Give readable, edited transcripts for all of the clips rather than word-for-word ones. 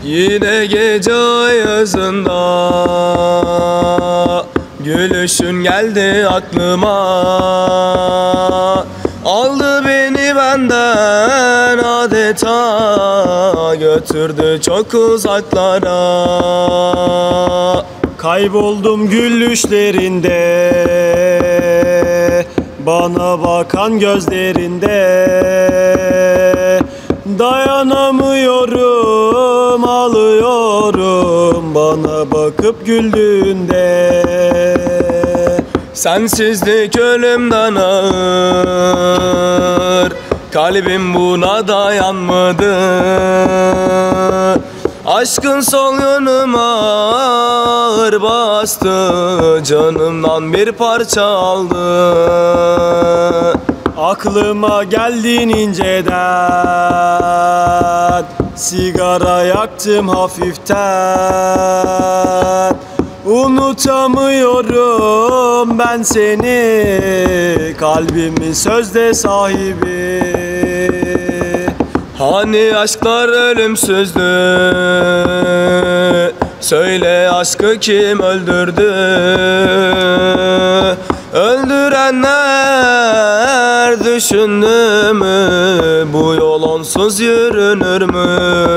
Yine gece ayazında gülüşün geldi aklıma. Aldı beni benden adeta, götürdü çok uzaklara. Kayboldum gülüşlerinde, bana bakan gözlerinde. Dayanamıyorum, ağlıyorum bana bakıp güldüğünde. Sensizlik ölümden ağır, kalbim buna dayanmadı. Aşkın sol yanıma ağır bastı, canımdan bir parça aldı. Aklıma geldin inceden, sigara yaktım hafiften. Unutamıyorum ben seni, kalbimin sözde sahibi. Hani aşklar ölümsüzdü, söyle aşkı kim öldürdü? Öldürenler düşündü mü, bu yol onsuz yürünür mü?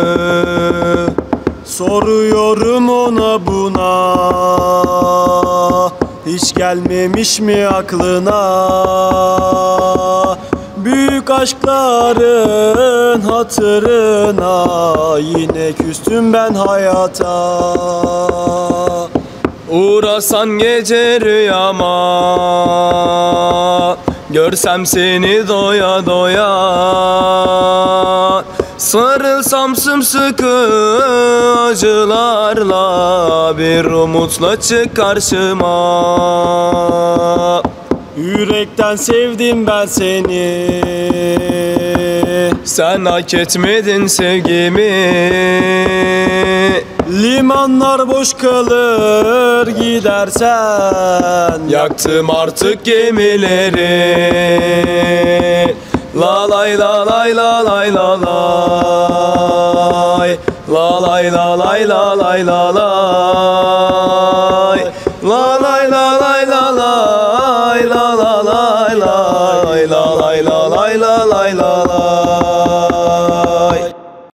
Soruyorum ona buna, hiç gelmemiş mi aklına? Büyük aşkların hatırına, yine küstüm ben hayata. Uğrasan gece rüyama, görsem seni doya doya. Sarılsam sımsıkı acılarla, bir umutla çık karşıma. Yürekten sevdim ben seni, sen hak etmedin sevgimi. limanlar boş kalır gidersen. Yaktım artık gemileri. La lay la lay la lay la lay. La lay la lay la lay la lay.